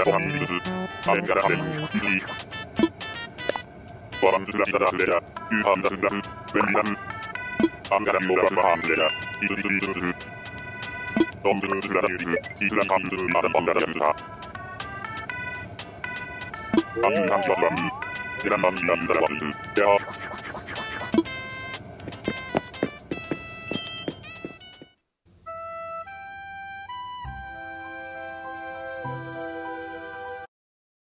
ご飯に移す。アレンガラセン、スリー。ワランズライダーレラ、ユーハンダスラス、ベンリダン。アンガラビオラスマハンレラ、イズリズリズルズル。ドンズルズラダユーディグ、イズランハンズルマダンバンダラヤズハ。アンユーハンチワズワン。デランバンダンダラワズル。ヤー。